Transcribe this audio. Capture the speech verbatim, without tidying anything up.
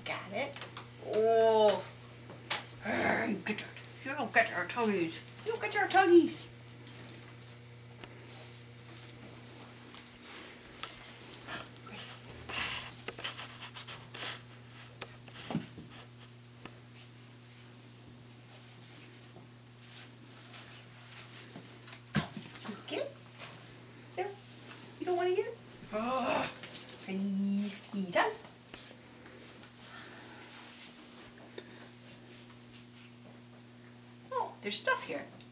got it. Oh. You get our, you don't get our tongues. You don't get our tongues. Get it? No. You don't want to get it? Oh. Honey. You done? Oh, there's stuff here.